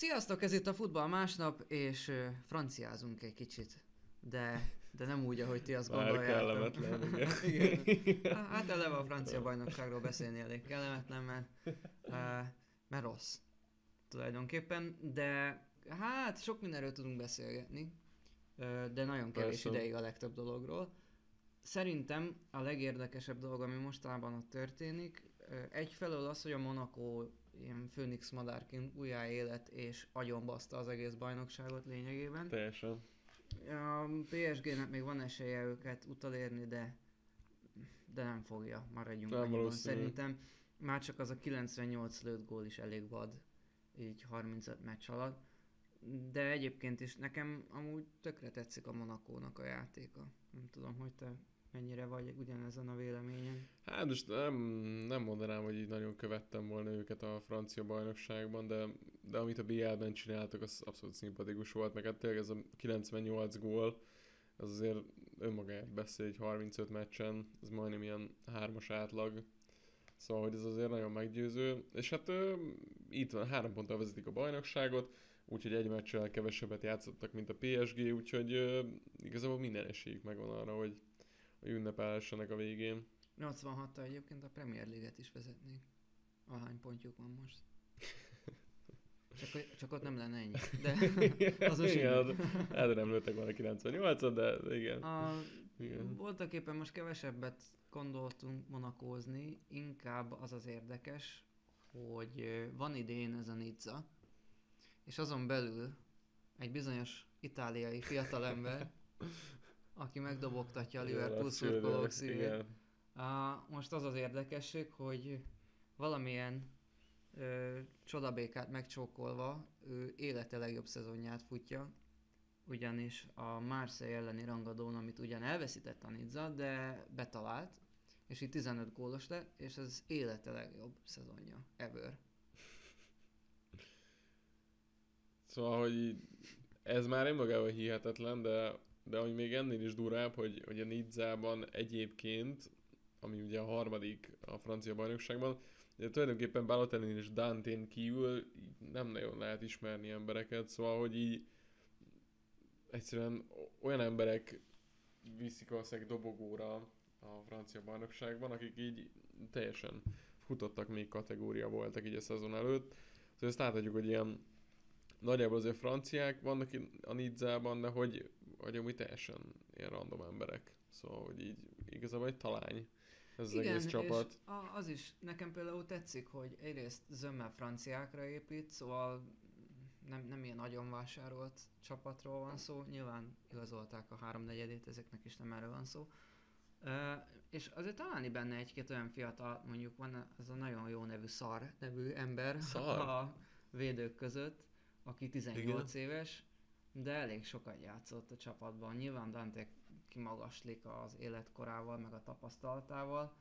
Sziasztok, ez itt a Futball Másnap, és franciázunk egy kicsit. De nem úgy, ahogy ti azt gondoljátok. Kellemetlen, igen. Igen. Hát eleve a francia bajnokságról beszélni elég kellemetlen, mert rossz tulajdonképpen, de hát sok mindenről tudunk beszélgetni, de nagyon kevés Persze. ideig a legtöbb dologról. Szerintem a legérdekesebb dolog, ami mostanában ott történik, egyfelől az, hogy a Monaco ilyen főnix madárként újjáélet és agyonbaszta az egész bajnokságot lényegében. Teljesen. A PSG-nek még van esélye őket utolérni, de nem fogja, maradjunk Nem annyiban. valószínű. Szerintem már csak az a 98 lőtt gól is elég vad, így 35 meccs alatt. De egyébként is nekem amúgy tökre tetszik a Monacónak a játéka. Nem tudom, hogy te mennyire vagy ugyanezen a véleményen. Hát most nem mondanám, hogy így nagyon követtem volna őket a francia bajnokságban, de amit a BL-ben csináltak, az abszolút szimpatikus volt, meg hát tényleg ez a 98 gól, az azért önmagáért beszél, egy 35 meccsen, ez majdnem ilyen 3-as átlag. Szóval, hogy ez azért nagyon meggyőző, és hát itt van, 3 ponttal vezetik a bajnokságot, úgyhogy egy meccsel kevesebbet játszottak, mint a PSG, úgyhogy igazából minden esélyük megvan arra, hogy ünnepelhessenek a végén. 86-tal egyébként a Premier League-et is vezetnék. Ahány pontjuk van most. Csak ott nem lenne ennyi. De az most igen, hát nem lőttek volna 98-at, de igen. Igen. Voltak éppen most kevesebbet gondoltunk monakózni, inkább az az érdekes, hogy van idén ez a Nizza, és azon belül egy bizonyos itáliai fiatalember, aki megdobogtatja a Liverpool szurkolók szívét. Most az az érdekesség, hogy valamilyen csodabékát megcsókolva ő élete legjobb szezonját futja, ugyanis a Marseille elleni rangadón, amit ugyan elveszített a Nizza, de betalált, és itt 15 gólos lett, és ez élete legjobb szezonja ever. Szóval, hogy ez már önmagában hihetetlen, de ami még ennél is durább, hogy a Nizzában egyébként, ami ugye a harmadik a francia bajnokságban, de tulajdonképpen Balotelli és Dantén kívül nem nagyon lehet ismerni embereket, szóval, hogy így egyszerűen olyan emberek viszik valószínűleg dobogóra a francia bajnokságban, akik így teljesen futottak még kategória voltak így a szezon előtt. Szóval ezt láthatjuk, hogy ilyen nagyjából azért franciák vannak a Nizzában, de hogy amúgy teljesen ilyen random emberek. Szóval, hogy így igazából egy talány ez az egész csapat. És az is nekem például tetszik, hogy egyrészt zömmel franciákra épít, szóval nem ilyen nagyon vásárolt csapatról van szó, nyilván igazolták a 3/4-ét, ezeknek is nem erről van szó. És azért találni benne egy-két olyan fiatal, mondjuk van az a nagyon jó nevű Szar nevű ember a védők között, aki 18 igen. éves, de elég sokat játszott a csapatban. Nyilván Dante kimagaslik az életkorával, meg a tapasztalatával,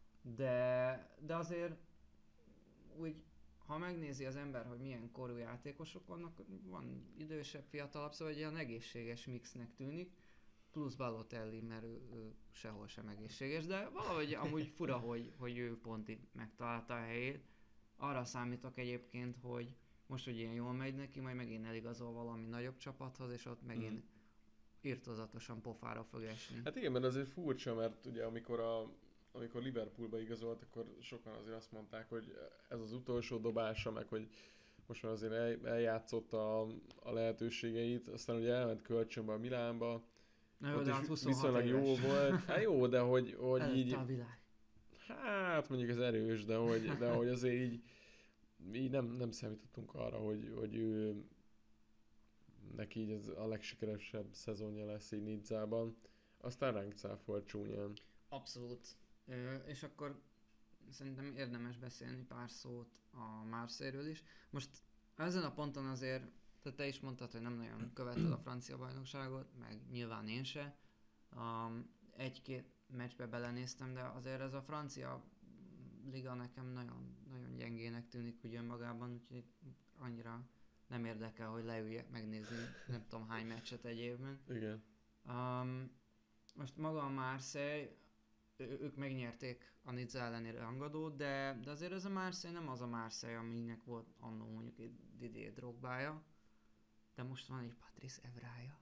de azért úgy, ha megnézi az ember, hogy milyen korú játékosok vannak, van idősebb, fiatalabb, szóval egy ilyen egészséges mixnek tűnik, plusz Balotelli, mert ő sehol sem egészséges, de valahogy amúgy fura, hogy ő pont itt megtalálta a helyét. Arra számítok egyébként, hogy most, hogy ilyen jól megy neki, majd megint eligazol valami nagyobb csapathoz, és ott megint irtózatosan pofára fog esni. Hát igen, mert azért furcsa, mert ugye amikor Liverpoolba igazolt, akkor sokan azért azt mondták, hogy ez az utolsó dobása, meg hogy most már azért eljátszotta a lehetőségeit, aztán ugye elment kölcsönbe a Milánba, na jó, ott de is hát 26 viszonylag éves. jó volt. Hát jó, de hogy így... a világ. Hát mondjuk ez erős, de hogy azért így nem számítottunk arra, hogy ő neki így ez a legsikeresebb szezonja lesz így Nizzában. Aztán ránk cáfolt csúnyán. Abszolút. És akkor szerintem érdemes beszélni pár szót a Marseille-ről is. Most ezen a ponton azért, te is mondtad, hogy nem nagyon követed a francia bajnokságot, meg nyilván én se. Egy-két meccsbe belenéztem, de azért ez a francia liga nekem nagyon, nagyon gyengének tűnik ugye magában, úgyhogy annyira nem érdekel, hogy leüljek megnézni nem tudom hány meccset egy évben. Igen. Most maga a Marseille ők megnyerték a Nizza elleni rangadót, de azért ez a Marseille nem az a Marseille, aminek volt annó mondjuk egy Didier Drogbája, de most van egy Patrice Evrája,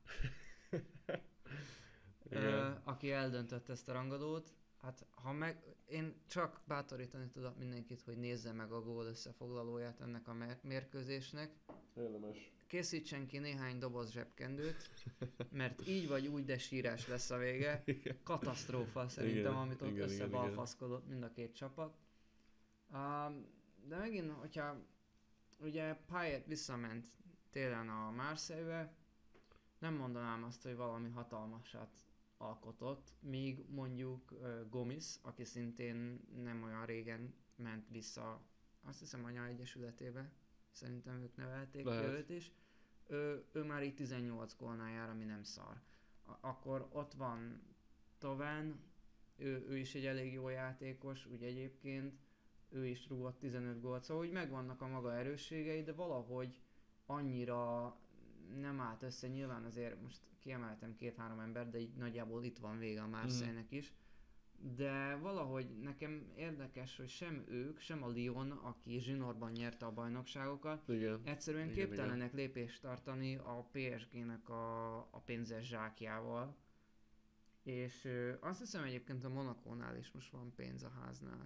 aki eldöntött ezt a rangadót. Hát én csak bátorítani tudok mindenkit, hogy nézze meg a gól összefoglalóját ennek a mérkőzésnek. Érdemes. Készítsen ki néhány doboz zsebkendőt, mert így vagy úgy, de sírás lesz a vége. Katasztrófa szerintem, amit ott összebalfaszkodott mind a két csapat. De megint, hogyha ugye Payet visszament télen a Marseille-be, nem mondanám azt, hogy valami hatalmasat alkotott, míg mondjuk Gomis, aki szintén nem olyan régen ment vissza, azt hiszem Anya Egyesületébe, szerintem ők nevelték ki őt is, ő már így 18 gólnál jár, ami nem szar. Akkor ott van Toven, ő is egy elég jó játékos, úgy egyébként, ő is rúgott 15 gólt, szóval úgy megvannak a maga erősségei, de valahogy annyira nem állt össze, nyilván azért most kiemeltem 2-3 ember, de így nagyjából itt van vége a Marseille-nek is. De valahogy nekem érdekes, hogy sem ők, sem a Lyon, aki zsinórban nyerte a bajnokságokat, egyszerűen képtelenek lépést tartani a PSG-nek a pénzes zsákjával. És azt hiszem egyébként a Monacónál is most van pénz a háznál.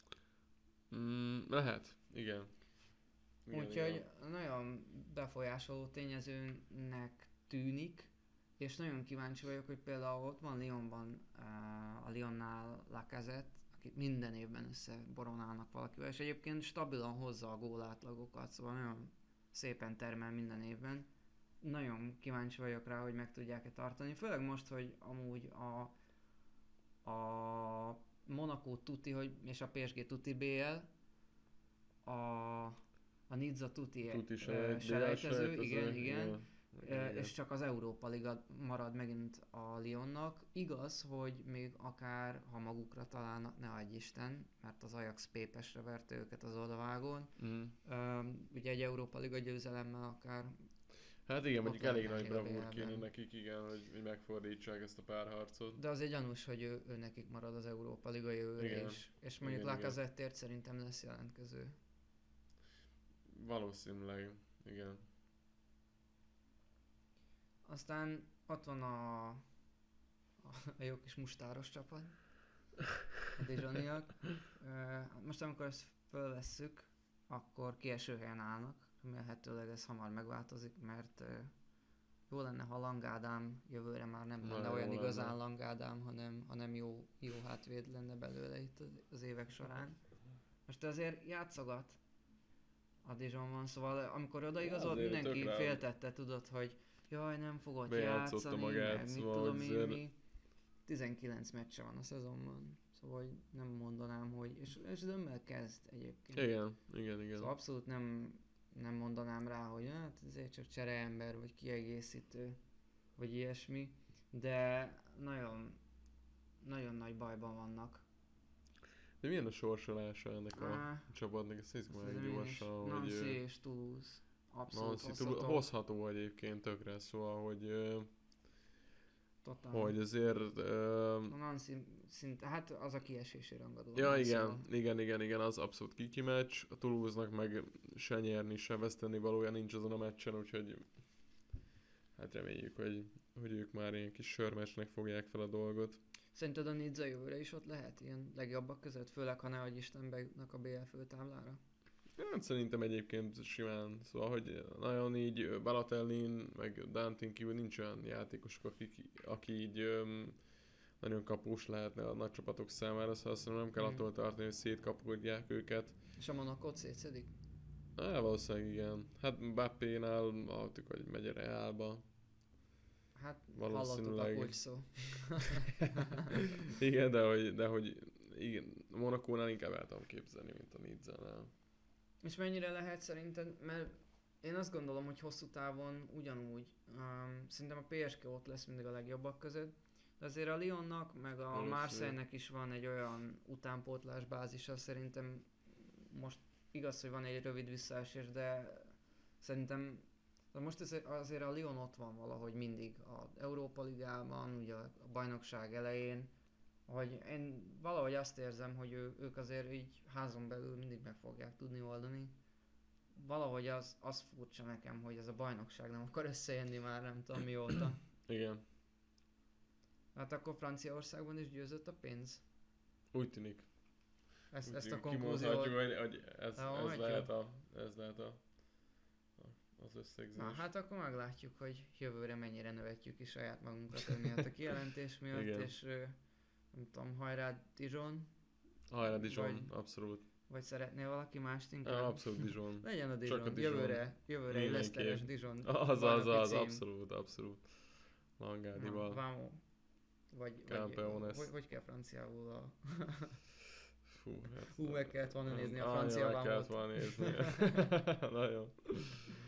Lehet, igen. Úgyhogy nagyon befolyásoló tényezőnek tűnik, és nagyon kíváncsi vagyok, hogy például ott van Lyonban, a Lyonnál Lacazette, akit minden évben összeboronálnak valakivel, és egyébként stabilan hozza a gólátlagokat, szóval nagyon szépen termel minden évben. Nagyon kíváncsi vagyok rá, hogy meg tudják-e tartani, főleg most, hogy amúgy a Monaco tuti, és a PSG tuti BL, a Nizza tuti selejtező, igen. És csak az Európa Liga marad megint a Lyonnak. Igaz, hogy még akár, ha magukra találnak, ne adj Isten, mert az Ajax Pépesre verte őket az odavágón. Ugye egy Európa Liga győzelemmel akár... Hát igen, mondjuk elég nagy bravúr kéne nekik, igen, hogy megfordítsák ezt a párharcot. De azért gyanús, hogy ő nekik marad az Európa Liga jövőre is. És mondjuk Lacazettért szerintem lesz jelentkező. Valószínűleg, igen. Aztán ott van a jó kis mustáros csapat, a Dijoniak. Most amikor ezt fölvesszük, akkor kieső helyen állnak. Remélhetőleg ez hamar megváltozik, mert jó lenne, ha Langádám jövőre már nem lenne olyan igazán Langádám, hanem jó hátvéd lenne belőle itt az évek során. Most azért játszogat a Dijonban, szóval amikor odaigazolt, mindenki féltette, tudod, hogy jaj, nem fogod játszani, magát, meg mit tudom én mi. 19 meccse van a szezonban, szóval nem mondanám, hogy... És dömmel kezd egyébként. Igen. Szóval abszolút nem mondanám rá, hogy hát ezért csak csereember, vagy kiegészítő, vagy ilyesmi, de nagyon nagy bajban vannak. De milyen a sorsolása ennek a csapatnak? Ezt nézzük már egy gyorsan, hogy... Nancy és Toulouse. Abszolút hozható egyébként tökre, szóval, hogy azért... A Nancy szinte, hát az a kiesési rangadó. Ja, igen, az abszolút kiki meccs. A Toulouse-nak meg se nyerni, se veszteni valója nincs azon a meccsen, úgyhogy hát reméljük, hogy ők már ilyen kis sörmeccsnek fogják fel a dolgot. Szerinted a Nizza jövőre is ott lehet ilyen legjobbak között, főleg ha ne adj Isten bejutnak a BL főtáblára? Hát szerintem egyébként simán, szóval, hogy nagyon így Balotelli meg Dantin kívül nincs olyan játékosok, aki így nagyon kapós lehetne a nagy csapatok számára, szóval azt nem kell attól tartani, hogy szétkapkodják őket. És a Monacót szétszedik? Valószínűleg igen. Hát Mbappénál hallottuk, hogy megy a Realba. Hát hallottuk a kulcs szó. Igen, de hogy igen, Monacónál inkább el tudom képzelni, mint a Nizzánál. És mennyire lehet szerinted, mert én azt gondolom, hogy hosszú távon ugyanúgy, szerintem a PSG ott lesz mindig a legjobbak között, de azért a Lyonnak, meg a Marseille-nek is van egy olyan utánpótlás bázisa, szerintem most igaz, hogy van egy rövid visszaesés, de szerintem most azért a Lyon ott van valahogy mindig az Európa Ligában, ugye a bajnokság elején, hogy én valahogy azt érzem, hogy ők azért így házon belül mindig meg fogják tudni oldani. Valahogy az furcsa nekem, hogy ez a bajnokság nem akar összejönni már nem tudom mióta. Igen, Hát akkor Franciaországban is győzött a pénz? úgy tűnik. Ezt a Kimondhatjuk, konklúziót... hogy ez lehet az összegzés. Na hát akkor meglátjuk, hogy jövőre mennyire növetjük ki saját magunkat emiatt a kijelentés miatt, Igen. és nem tudom, hajrá Dijon, Hajrá Dijon, Vagy- abszolút. vagy szeretnél valaki mást inkább? Abszolút Dijon. Legyen a Csak a Dijon, Dijon. jövőre egy Mindenképp. Leicesteres Dijon Az, bajnoki cím. abszolút. Langádival. Vamos. Vagy Campeones. hogy kell franciául a... Fú, hát... Meg kellett volna nézni a Anya, francia meg kellett vámot. volna nézni. Nagyon.